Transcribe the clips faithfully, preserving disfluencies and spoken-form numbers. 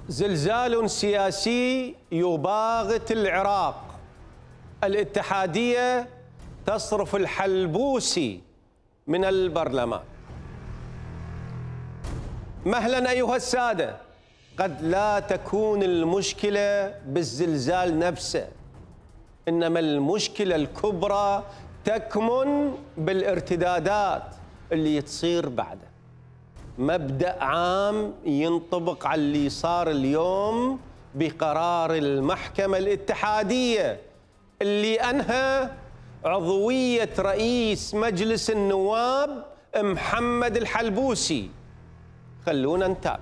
زلزال سياسي يباغت العراق. الاتحادية تصرف الحلبوسي من البرلمان. مهلا أيها السادة، قد لا تكون المشكلة بالزلزال نفسه، إنما المشكلة الكبرى تكمن بالارتدادات اللي تصير بعده. مبدأ عام ينطبق على اللي صار اليوم بقرار المحكمة الاتحادية اللي أنهى عضوية رئيس مجلس النواب محمد الحلبوسي. خلونا نتابع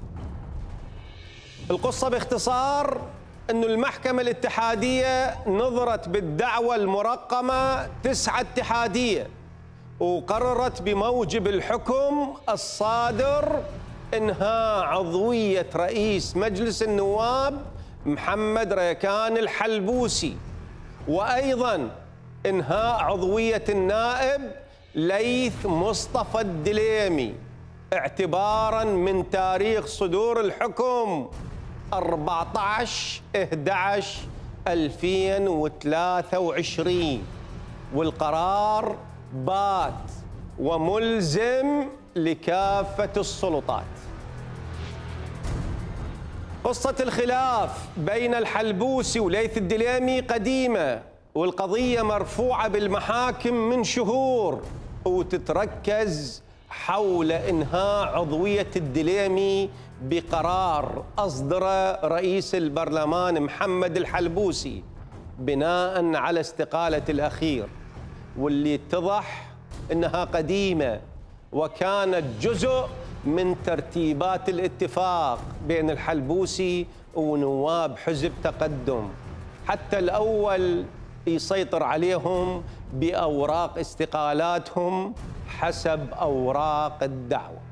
القصة باختصار. أن المحكمة الاتحادية نظرت بالدعوى المرقمة تسعة اتحادية وقررت بموجب الحكم الصادر إنهاء عضوية رئيس مجلس النواب محمد ريكان الحلبوسي، وأيضاً إنهاء عضوية النائب ليث مصطفى الدليمي اعتباراً من تاريخ صدور الحكم أربعة عشر أحد عشر ألفين وثلاثة وعشرين، والقرار بات وملزم لكافة السلطات. قصة الخلاف بين الحلبوسي وليث الدليمي قديمة، والقضية مرفوعة بالمحاكم من شهور، وتتركز حول إنهاء عضوية الدليمي بقرار أصدره رئيس البرلمان محمد الحلبوسي بناء على استقالة الأخير، واللي اتضح أنها قديمة وكانت جزء من ترتيبات الاتفاق بين الحلبوسي ونواب حزب تقدم، حتى الأول يسيطر عليهم بأوراق استقالاتهم حسب أوراق الدعوة.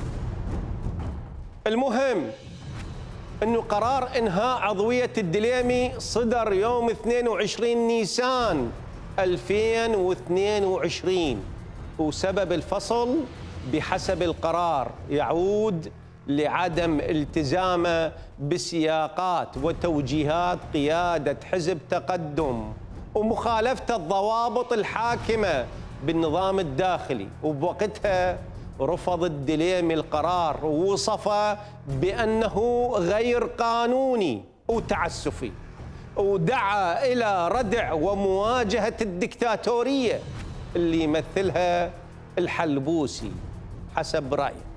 المهم أنه قرار إنهاء عضوية الدليمي صدر يوم اثنين وعشرين نيسان ألفين واثنين وعشرين، وسبب الفصل بحسب القرار يعود لعدم التزامه بسياقات وتوجيهات قيادة حزب تقدم ومخالفة الضوابط الحاكمة بالنظام الداخلي. وبوقتها رفض الدليمي القرار ووصفه بأنه غير قانوني وتعسفي، ودعا إلى ردع ومواجهة الدكتاتورية اللي يمثلها الحلبوسي حسب رأيه.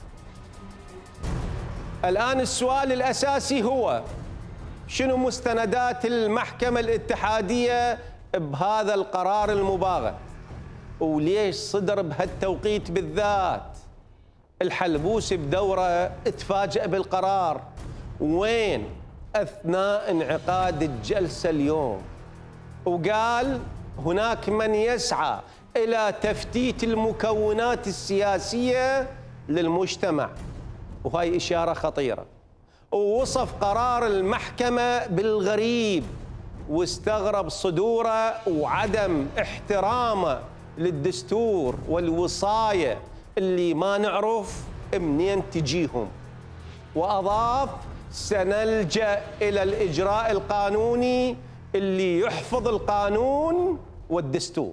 الآن السؤال الأساسي هو شنو مستندات المحكمة الاتحادية بهذا القرار المباغت، وليش صدر بهالتوقيت بالذات؟ الحلبوسي بدوره تفاجأ بالقرار وين؟ أثناء انعقاد الجلسة اليوم، وقال هناك من يسعى إلى تفتيت المكونات السياسية للمجتمع، وهي إشارة خطيرة. ووصف قرار المحكمة بالغريب، واستغرب صدوره وعدم احترامه للدستور والوصاية اللي ما نعرف منين تجيهم، وأضاف سنلجأ إلى الإجراء القانوني اللي يحفظ القانون والدستور.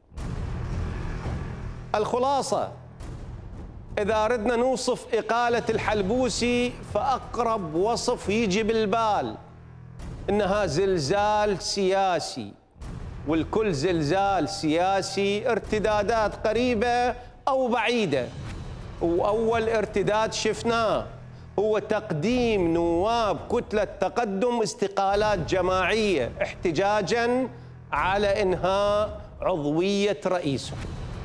الخلاصة، إذا أردنا نوصف إقالة الحلبوسي فأقرب وصف يجي بالبال إنها زلزال سياسي، والكل زلزال سياسي ارتدادات قريبة أو بعيدة. وأول ارتداد شفناه هو تقديم نواب كتلة تقدم استقالات جماعية احتجاجاً على إنهاء عضوية رئيسه.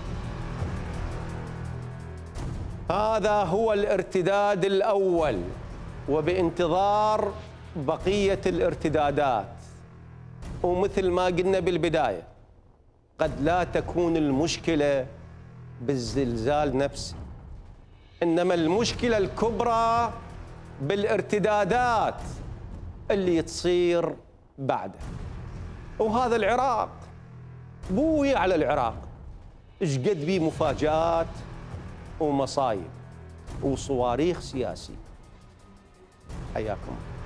هذا هو الارتداد الأول، وبانتظار بقية الارتدادات. ومثل ما قلنا بالبداية، قد لا تكون المشكلة بالزلزال نفسه، إنما المشكلة الكبرى بالارتدادات اللي تصير بعده. وهذا العراق بوي على العراق، ايش قد بيه مفاجآت ومصايب وصواريخ سياسية. حياكم.